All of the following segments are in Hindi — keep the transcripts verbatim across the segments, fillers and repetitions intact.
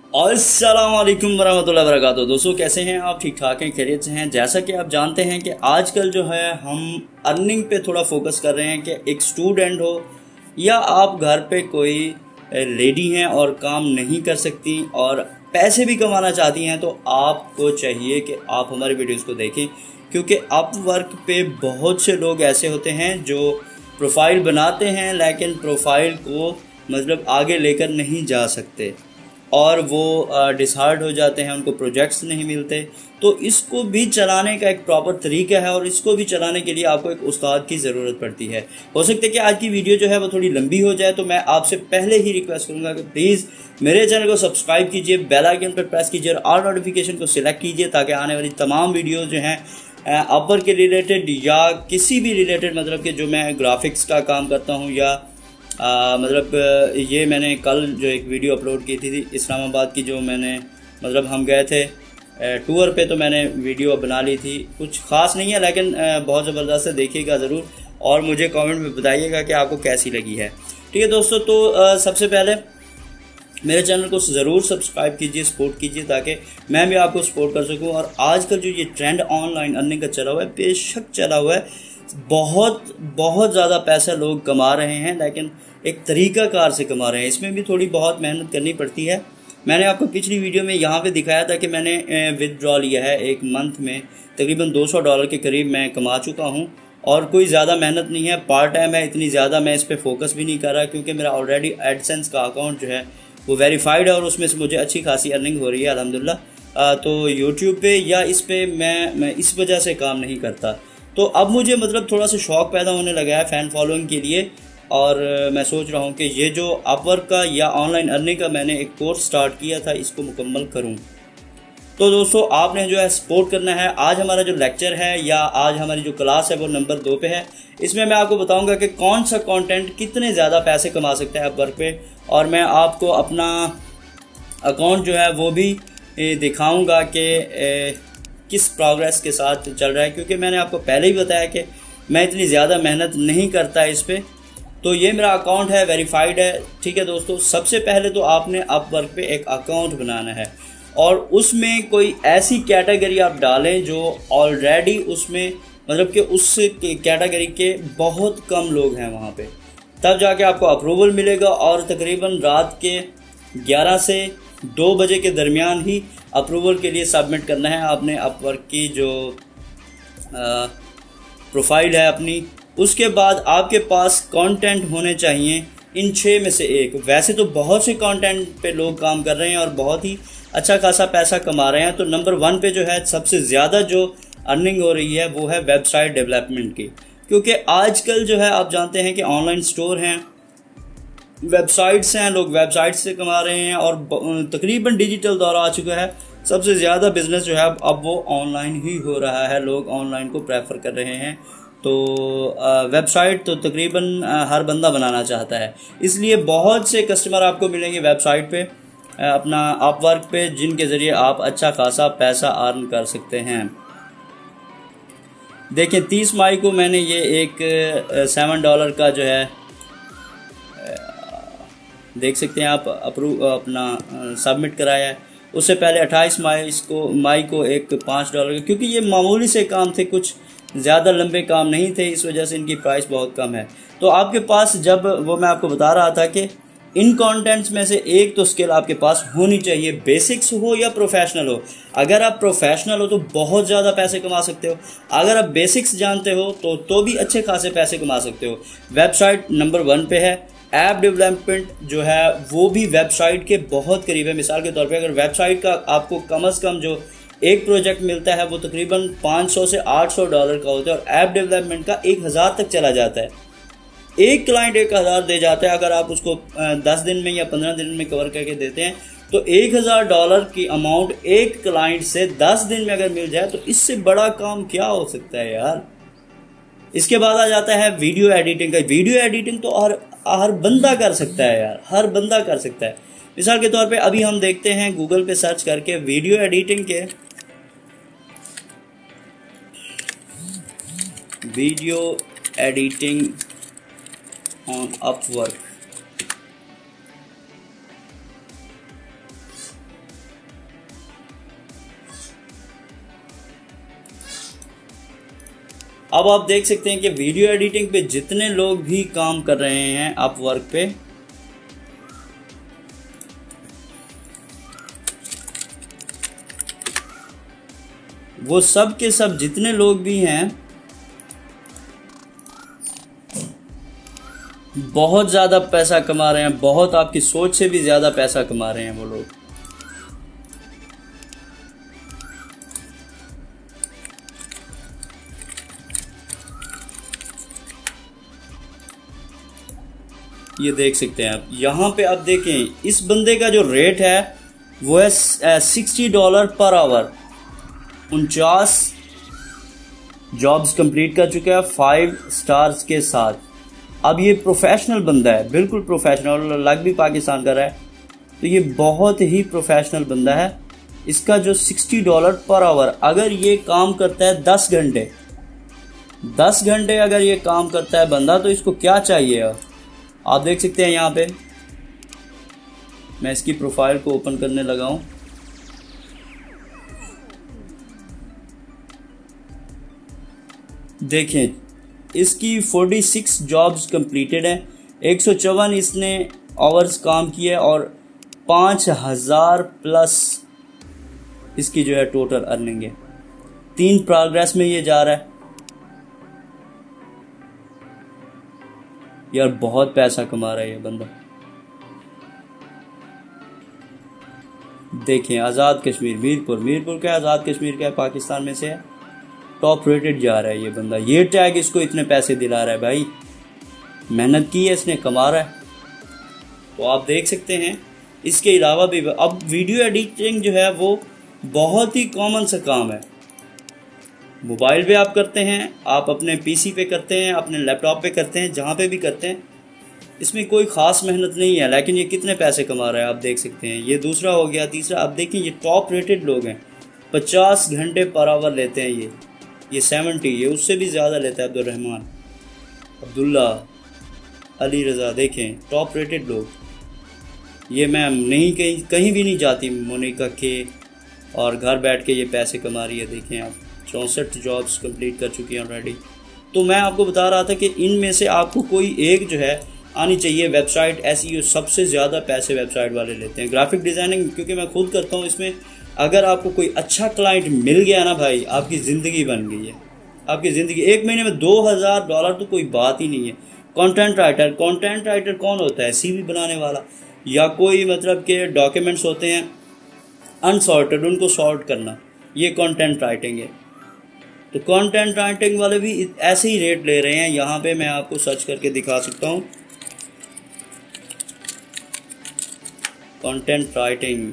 अस्सलाम वालेकुम वरहमतुल्लाहि वबरकातुहू। दोस्तों कैसे हैं आप? ठीक ठाक हैं, खैरियत से हैं। जैसा कि आप जानते हैं कि आजकल जो है हम अर्निंग पे थोड़ा फोकस कर रहे हैं कि एक स्टूडेंट हो या आप घर पे कोई लेडी हैं और काम नहीं कर सकती और पैसे भी कमाना चाहती हैं, तो आपको चाहिए कि आप हमारी वीडियोस को देखें, क्योंकि अपवर्क पे बहुत से लोग ऐसे होते हैं जो प्रोफाइल बनाते हैं लेकिन प्रोफाइल को मतलब आगे लेकर नहीं जा सकते और वो डिसहार्ड हो जाते हैं, उनको प्रोजेक्ट्स नहीं मिलते। तो इसको भी चलाने का एक प्रॉपर तरीका है और इसको भी चलाने के लिए आपको एक उस्ताद की ज़रूरत पड़ती है। हो सकता है कि आज की वीडियो जो है वो थोड़ी लंबी हो जाए, तो मैं आपसे पहले ही रिक्वेस्ट करूंगा कि प्लीज़ मेरे चैनल को सब्सक्राइब कीजिए, बेल आइकन पर प्रेस कीजिए और ऑल नोटिफिकेशन को सिलेक्ट कीजिए, ताकि आने वाली तमाम वीडियो जो हैं अपवर्क के रिलेटेड या किसी भी रिलेटेड, मतलब कि जो मैं ग्राफिक्स का काम करता हूँ या आ, मतलब ये मैंने कल जो एक वीडियो अपलोड की थी, थी इस्लामाबाद की, जो मैंने मतलब हम गए थे टूर पे, तो मैंने वीडियो बना ली थी। कुछ ख़ास नहीं है लेकिन बहुत ज़बरदस्त है, देखिएगा ज़रूर और मुझे कमेंट में बताइएगा कि आपको कैसी लगी है। ठीक है दोस्तों, तो आ, सबसे पहले मेरे चैनल को ज़रूर सब्सक्राइब कीजिए, सपोर्ट कीजिए, ताकि मैं भी आपको सपोर्ट कर सकूं। और आजकल जो ये ट्रेंड ऑनलाइन अर्निंग का चला हुआ है, बेशक चला हुआ है, बहुत बहुत ज़्यादा पैसा लोग कमा रहे हैं, लेकिन एक तरीक़ाकार से कमा रहे हैं। इसमें भी थोड़ी बहुत मेहनत करनी पड़ती है। मैंने आपको पिछली वीडियो में यहाँ पे दिखाया था कि मैंने विदड्रॉ लिया है, एक मंथ में तकरीबन दो सौ डॉलर के करीब मैं कमा चुका हूँ और कोई ज़्यादा मेहनत नहीं है, पार्ट टाइम है, इतनी ज़्यादा मैं इस पर फोकस भी नहीं कर रहा, क्योंकि मेरा ऑलरेडी एडसेंस का अकाउंट जो है वो वेरीफाइड है और उसमें से मुझे अच्छी खासी अर्निंग हो रही है अल्हम्दुलिल्लाह। तो यूट्यूब पे या इस पे मैं मैं इस वजह से काम नहीं करता। तो अब मुझे मतलब थोड़ा सा शौक़ पैदा होने लगा है फ़ैन फॉलोइंग के लिए, और मैं सोच रहा हूँ कि ये जो अपवर्क का या ऑनलाइन अर्निंग का मैंने एक कोर्स स्टार्ट किया था, इसको मुकम्मल करूँ। तो दोस्तों आपने जो है सपोर्ट करना है। आज हमारा जो लेक्चर है या आज हमारी जो क्लास है वो नंबर दो पे है। इसमें मैं आपको बताऊंगा कि कौन सा कंटेंट कितने ज़्यादा पैसे कमा सकता है अपवर्क पे, और मैं आपको अपना अकाउंट जो है वो भी दिखाऊंगा कि किस प्रोग्रेस के साथ चल रहा है, क्योंकि मैंने आपको पहले ही बताया कि मैं इतनी ज़्यादा मेहनत नहीं करता इस पर। तो ये मेरा अकाउंट है, वेरीफाइड है। ठीक है दोस्तों, सबसे पहले तो आपने अपवर्क पे एक अकाउंट बनाना है और उसमें कोई ऐसी कैटेगरी आप डालें जो ऑलरेडी उसमें मतलब कि उस कैटेगरी के बहुत कम लोग हैं वहाँ पे, तब जाके आपको अप्रूवल मिलेगा। और तकरीबन रात के ग्यारह से दो बजे के दरमियान ही अप्रूवल के लिए सबमिट करना है आपने अपवर्क की जो आ, प्रोफाइल है अपनी। उसके बाद आपके पास कंटेंट होने चाहिए इन छः में से एक। वैसे तो बहुत से कंटेंट पे लोग काम कर रहे हैं और बहुत ही अच्छा खासा पैसा कमा रहे हैं। तो नंबर वन पे जो है सबसे ज़्यादा जो अर्निंग हो रही है वो है वेबसाइट डेवलपमेंट की, क्योंकि आजकल जो है आप जानते हैं कि ऑनलाइन स्टोर हैं, वेबसाइट्स हैं, लोग वेबसाइट से कमा रहे हैं और तकरीबन डिजिटल दौर आ चुका है। सबसे ज़्यादा बिजनेस जो है अब वो ऑनलाइन ही हो रहा है, लोग ऑनलाइन को प्रेफर कर रहे हैं। तो वेबसाइट तो तकरीबन हर बंदा बनाना चाहता है, इसलिए बहुत से कस्टमर आपको मिलेंगे वेबसाइट पे, अपना अपवर्क पे, जिनके ज़रिए आप अच्छा खासा पैसा अर्न कर सकते हैं। देखें, तीस मई को मैंने ये एक सेवन डॉलर का जो है देख सकते हैं आप अप्रूव अपना सबमिट कराया है। उससे पहले अट्ठाईस मई को मई को एक पाँच डॉलर का, क्योंकि ये मामूली से काम थे, कुछ ज़्यादा लंबे काम नहीं थे, इस वजह से इनकी प्राइस बहुत कम है। तो आपके पास जब वो मैं आपको बता रहा था कि इन कंटेंट्स में से एक तो स्किल आपके पास होनी चाहिए, बेसिक्स हो या प्रोफेशनल हो। अगर आप प्रोफेशनल हो तो बहुत ज़्यादा पैसे कमा सकते हो, अगर आप बेसिक्स जानते हो तो तो भी अच्छे खासे पैसे कमा सकते हो। वेबसाइट नंबर वन पे है। ऐप डेवलपमेंट जो है वो भी वेबसाइट के बहुत करीब है। मिसाल के तौर पे अगर वेबसाइट का आपको कम अज़ कम जो एक प्रोजेक्ट मिलता है वो तकरीबन पाँच सौ से आठ सौ डॉलर का होता है, और ऐप डेवलपमेंट का एक हज़ार तक चला जाता है। एक क्लाइंट एक हज़ार दे जाता है, अगर आप उसको दस दिन में या पंद्रह दिन में कवर करके देते हैं तो एक हज़ार डॉलर की अमाउंट एक क्लाइंट से दस दिन में अगर मिल जाए तो इससे बड़ा काम क्या हो सकता है यार। इसके बाद आ जाता है वीडियो एडिटिंग का। वीडियो एडिटिंग तो हर हर बंदा कर सकता है यार, हर बंदा कर सकता है। मिसाल के तौर पे अभी हम देखते हैं गूगल पे सर्च करके वीडियो एडिटिंग के वीडियो एडिटिंग ऑन अपवर्क। अब आप देख सकते हैं कि वीडियो एडिटिंग पे जितने लोग भी काम कर रहे हैं अपवर्क पे, वो सब के सब जितने लोग भी हैं बहुत ज़्यादा पैसा कमा रहे हैं, बहुत आपकी सोच से भी ज़्यादा पैसा कमा रहे हैं वो लोग। ये देख सकते हैं आप, यहाँ पे आप देखें इस बंदे का जो रेट है वो है सिक्सटी डॉलर पर आवर। उनचास जॉब्स कंप्लीट कर चुका है फाइव स्टार्स के साथ। अब ये प्रोफेशनल बंदा है, बिल्कुल प्रोफेशनल, लग भी पाकिस्तान का रहा है, तो ये बहुत ही प्रोफेशनल बंदा है। इसका जो सिक्सटी डॉलर पर आवर, अगर ये काम करता है दस घंटे दस घंटे अगर ये काम करता है बंदा, तो इसको क्या चाहिए। आप देख सकते हैं यहाँ पे, मैं इसकी प्रोफाइल को ओपन करने लगा हूं। देखें इसकी छियालीस जॉब्स कंप्लीटेड हैं, एक सौ चौवन इसने आवर्स काम किए और पाँच हज़ार प्लस इसकी जो है टोटल अर्निंग है। तीन प्रोग्रेस में ये जा रहा है। यार बहुत पैसा कमा रहा है ये बंदा। देखें आज़ाद कश्मीर, मीरपुर मीरपुर का आज़ाद कश्मीर का है, पाकिस्तान में से है, टॉप रेटेड जा रहा है ये बंदा। ये टैग इसको इतने पैसे दिला रहा है भाई, मेहनत की है इसने, कमा रहा है। तो आप देख सकते हैं इसके अलावा भी अब वीडियो एडिटिंग जो है वो बहुत ही कॉमन सा काम है। मोबाइल पे आप करते हैं, आप अपने पीसी पे करते हैं, अपने लैपटॉप पे करते हैं, जहाँ पे भी करते हैं, इसमें कोई ख़ास मेहनत नहीं है। लेकिन ये कितने पैसे कमा रहा है आप देख सकते हैं। ये दूसरा हो गया। तीसरा आप देखें ये टॉप रेटेड लोग हैं, पचास घंटे पर आवर लेते हैं ये ये सेवेंटी, ये उससे भी ज़्यादा लेता है। अब्दुलरहमान, अब्दुल्ला, अली रज़ा, देखें टॉप रेटेड लोग। ये मैम नहीं कहीं कहीं भी नहीं जाती, मोनिका के, और घर बैठ के ये पैसे कमा रही है। देखें आप चौंसठ जॉब्स कंप्लीट कर चुकी हैं ऑलरेडी। तो मैं आपको बता रहा था कि इनमें से आपको कोई एक जो है आनी चाहिए। वेबसाइट एसईओ सबसे ज़्यादा पैसे वेबसाइट वाले लेते हैं। ग्राफिक डिज़ाइनिंग क्योंकि मैं खुद करता हूँ इसमें, अगर आपको कोई अच्छा क्लाइंट मिल गया ना भाई, आपकी ज़िंदगी बन गई है। आपकी ज़िंदगी एक महीने में दो हज़ार डॉलर तो कोई बात ही नहीं है। कंटेंट राइटर, कंटेंट राइटर कौन होता है? सीवी बनाने वाला, या कोई मतलब के डॉक्यूमेंट्स होते हैं अनसॉर्टेड, उनको सॉर्ट करना, ये कंटेंट राइटिंग है। तो कंटेंट राइटिंग वाले भी ऐसे ही रेट ले रहे हैं। यहाँ पे मैं आपको सर्च करके दिखा सकता हूँ, कंटेंट राइटिंग,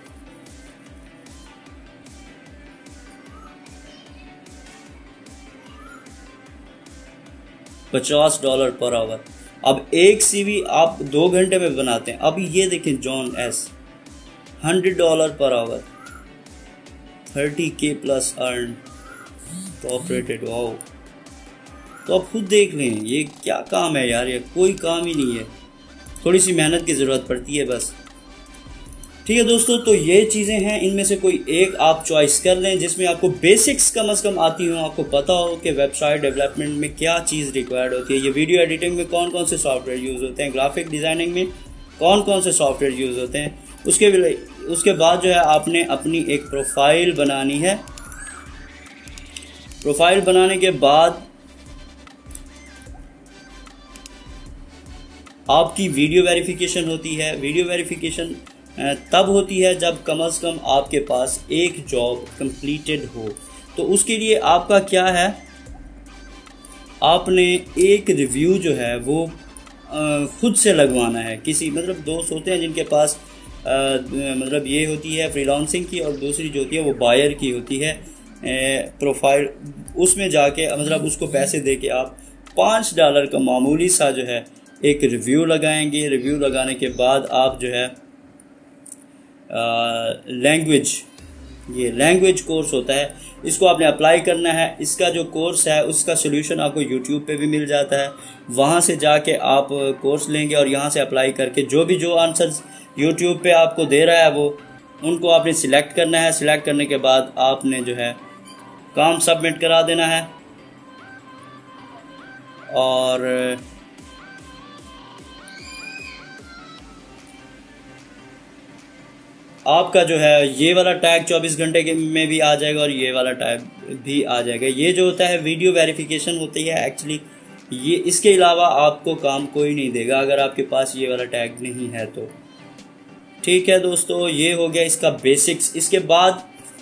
पचास डॉलर पर आवर। अब एक सीवी आप दो घंटे में बनाते हैं। अब ये देखें John S, hundred dollar per hour, thirty K plus earn, top rated. Wow, तो आप खुद देख लें ये क्या काम है यार, ये कोई काम ही नहीं है, थोड़ी सी मेहनत की ज़रूरत पड़ती है बस। ठीक है दोस्तों, तो ये चीज़ें हैं, इनमें से कोई एक आप चॉइस कर लें जिसमें आपको बेसिक्स कम अज़ कम आती हो, आपको पता हो कि वेबसाइट डेवलपमेंट में क्या चीज़ रिक्वायर्ड होती है, ये वीडियो एडिटिंग में कौन कौन से सॉफ्टवेयर यूज़ होते हैं, ग्राफिक डिज़ाइनिंग में कौन कौन से सॉफ्टवेयर यूज़ होते हैं। उसके उसके बाद जो है आपने अपनी एक प्रोफाइल बनानी है। प्रोफाइल बनाने के बाद आपकी वीडियो वेरिफिकेशन होती है। वीडियो वेरिफिकेशन तब होती है जब कम अज़ कम आपके पास एक जॉब कंप्लीटेड हो। तो उसके लिए आपका क्या है, आपने एक रिव्यू जो है वो खुद से लगवाना है। किसी मतलब दोस्त होते हैं जिनके पास आ, मतलब ये होती है फ्रीलांसिंग की, और दूसरी जो होती है वो बायर की होती है प्रोफाइल। उसमें जाके मतलब उसको पैसे दे के आप पाँच डॉलर का मामूली सा जो है एक रिव्यू लगाएंगे। रिव्यू लगाने के बाद आप जो है लैंग्वेज, ये लैंग्वेज कोर्स होता है, इसको आपने अप्लाई करना है। इसका जो कोर्स है उसका सोल्यूशन आपको यूट्यूब पे भी मिल जाता है, वहाँ से जाके आप कोर्स लेंगे और यहाँ से अप्लाई करके जो भी जो आंसर्स यूट्यूब पे आपको दे रहा है वो उनको आपने सिलेक्ट करना है। सिलेक्ट करने के बाद आपने जो है काम सबमिट करा देना है। और आपका जो है ये वाला टैग चौबीस घंटे के में भी आ जाएगा और ये वाला टैग भी आ जाएगा। ये जो होता है वीडियो वेरिफिकेशन होती है एक्चुअली, ये इसके अलावा आपको काम कोई नहीं देगा अगर आपके पास ये वाला टैग नहीं है तो। ठीक है दोस्तों, ये हो गया इसका बेसिक्स। इसके बाद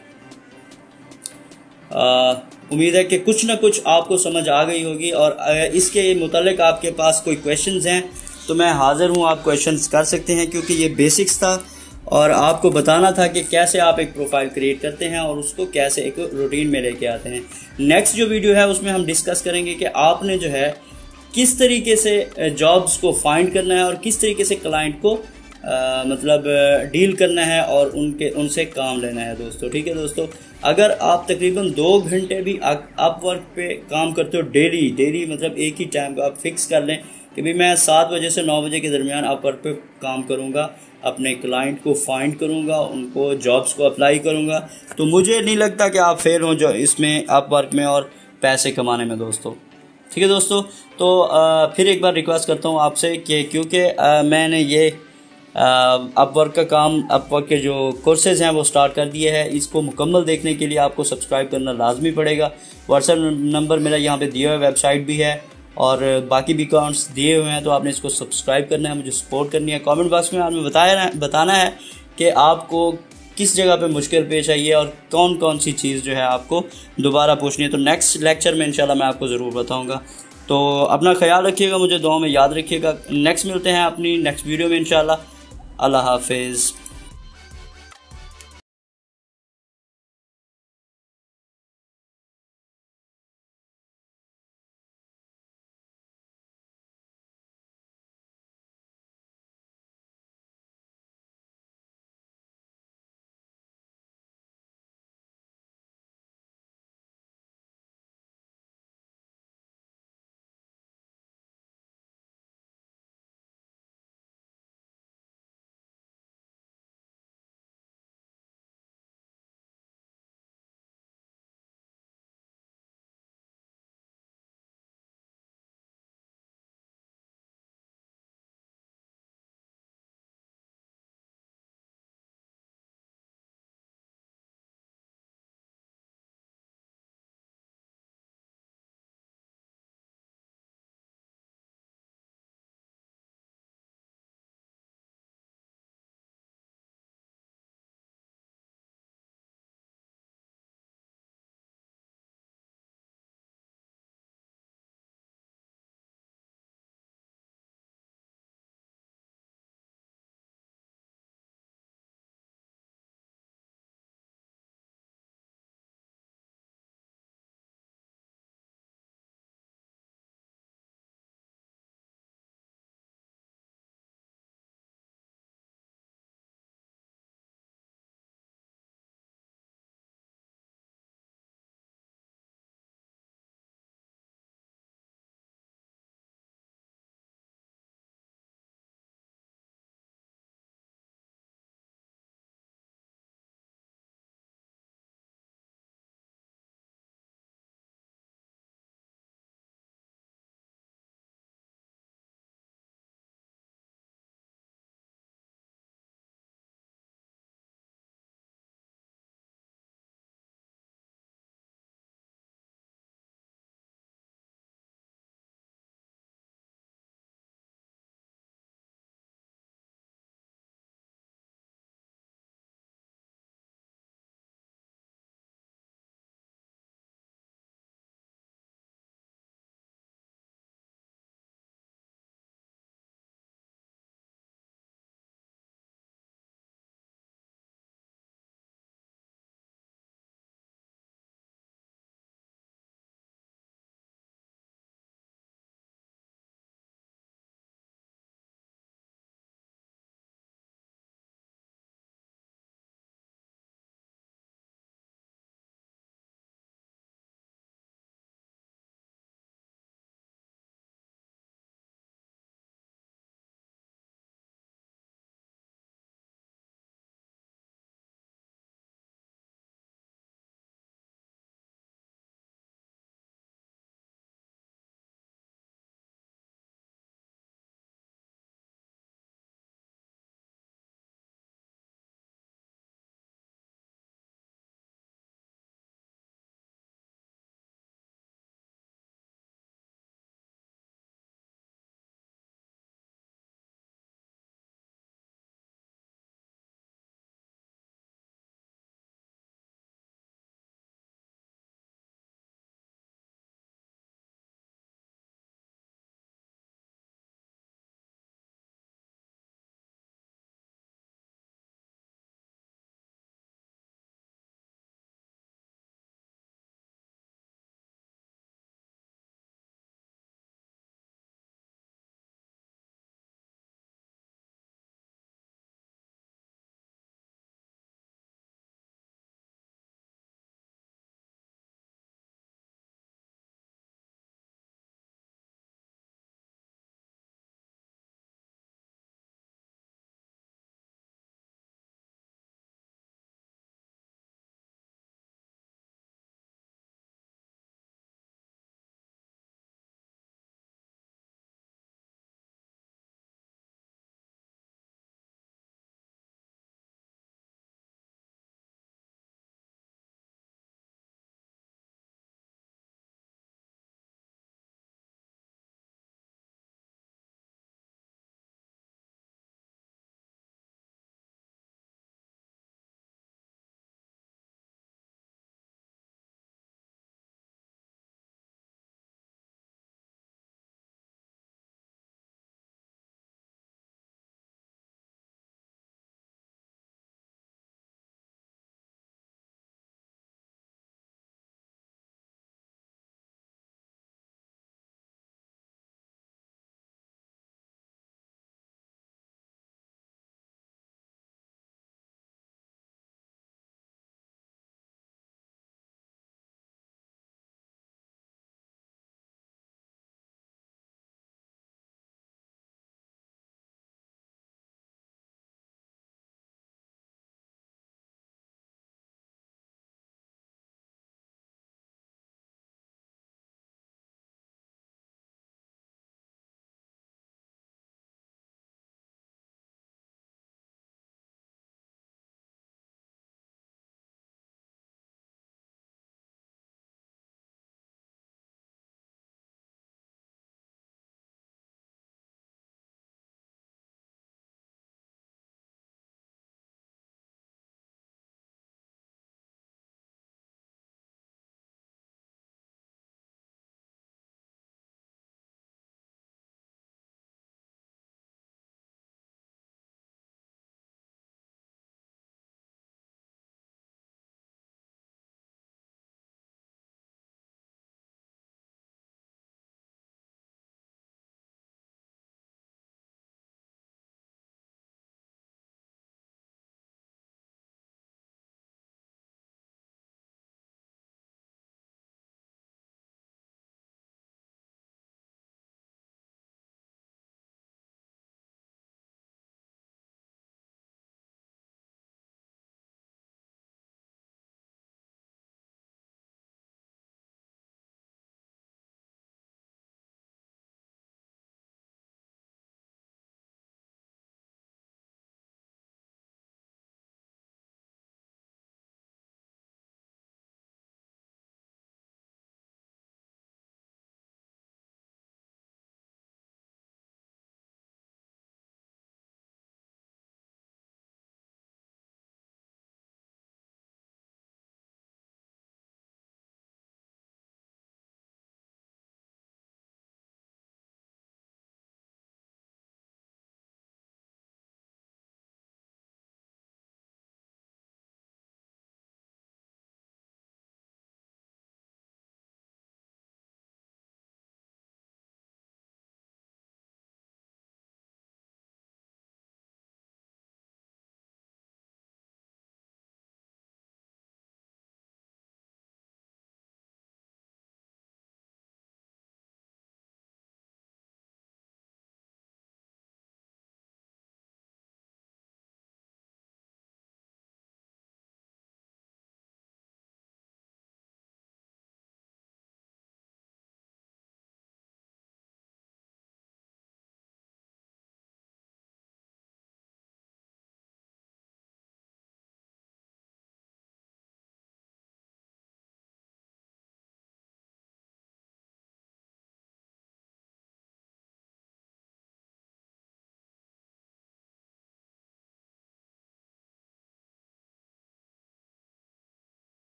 उम्मीद है कि कुछ ना कुछ आपको समझ आ गई होगी, और इसके मुतालिक आपके पास कोई क्वेश्चंस हैं तो मैं हाजिर हूँ, आप क्वेश्चंस कर सकते हैं, क्योंकि ये बेसिक्स था और आपको बताना था कि कैसे आप एक प्रोफाइल क्रिएट करते हैं और उसको कैसे एक रूटीन में लेके आते हैं। नेक्स्ट जो वीडियो है उसमें हम डिस्कस करेंगे कि आपने जो है किस तरीके से जॉब्स को फाइंड करना है और किस तरीके से क्लाइंट को आ, मतलब डील करना है और उनके उनसे काम लेना है दोस्तों। ठीक है दोस्तों, अगर आप तकरीबन दो घंटे भी अपवर्क पे काम करते हो डेली डेली मतलब एक ही टाइम को आप फिक्स कर लें कि भाई मैं सात बजे से नौ बजे के दरमियान अपवर्क पे काम करूँगा, अपने क्लाइंट को फाइंड करूँगा, उनको जॉब्स को अप्लाई करूँगा, तो मुझे नहीं लगता कि आप फेल हो जो इसमें अपवर्क में और पैसे कमाने में दोस्तों। ठीक है दोस्तों, तो आ, फिर एक बार रिक्वेस्ट करता हूँ आपसे कि क्योंकि मैंने ये अपवर्क का काम, अपवर्क के जो कोर्सेज़ हैं वो स्टार्ट कर दिए हैं, इसको मुकम्मल देखने के लिए आपको सब्सक्राइब करना लाजमी पड़ेगा। व्हाट्सएप नंबर मेरा यहाँ पे दिया हुआ है, वेबसाइट भी है और बाकी भी अकाउंट्स दिए हुए हैं, तो आपने इसको सब्सक्राइब करना है, मुझे सपोर्ट करनी है। कमेंट बॉक्स में आपने बताया बताना है कि आपको किस जगह पे मुश्किल पेश आई है और कौन कौन सी चीज़ जो है आपको दोबारा पूछनी है, तो नेक्स्ट लेक्चर में इंशाल्लाह मैं आपको ज़रूर बताऊंगा। तो अपना ख्याल रखिएगा, मुझे दुआ में याद रखिएगा। नेक्स्ट मिलते हैं अपनी नेक्स्ट वीडियो में इंशाल्लाह। अल्लाह हाफिज़।